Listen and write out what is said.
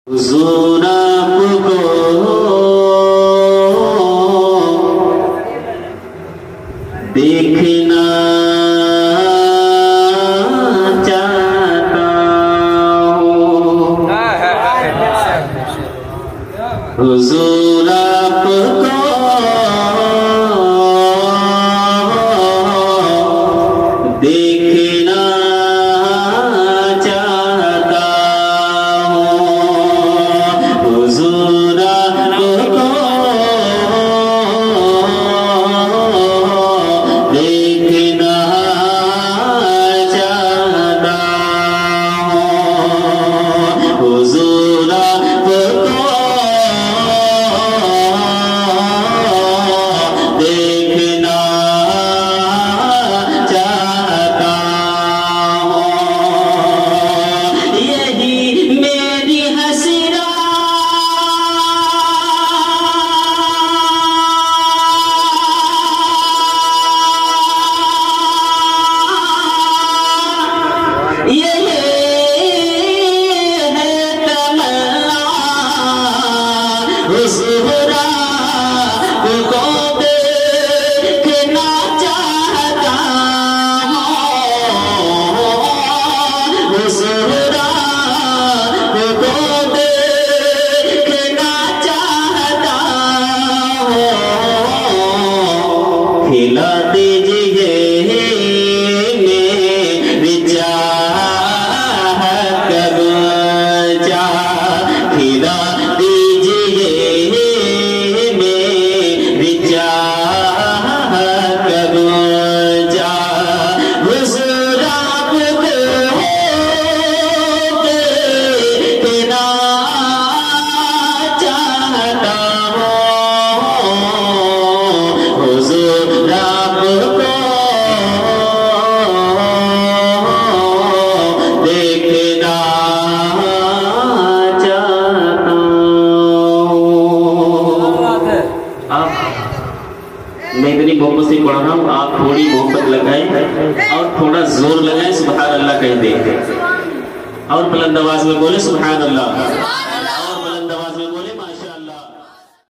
हुजूर आपको देखना चाहता हूँ, हुजूर आपको देखना चाहता हूँ, हुजूर आपको देखना चाहता हूँ, हुजूर आपको देखना चाहता हूँ। यही मेरी हसरा यही है तमन्ना, हुजूर आपको देखना चाहता हूँ, हुजूर आपको देखना चाहता हूँ। खिला दीजिए मेरी चाहत गुंजा, खिला दीजिए मेरी चाहत गुंजा, हुजूर आपको देखना चाहता हूँ, हुजूर आपको देखना चाहता हूँ। आप मैं इतनी मोहब्बत से पढ़ रहा हूँ, आप थोड़ी मोहब्बत लगाएं और थोड़ा जोर लगाएं, सुभान अल्लाह कह दें और बुलंद आवाज में बोले सुभान अल्लाह।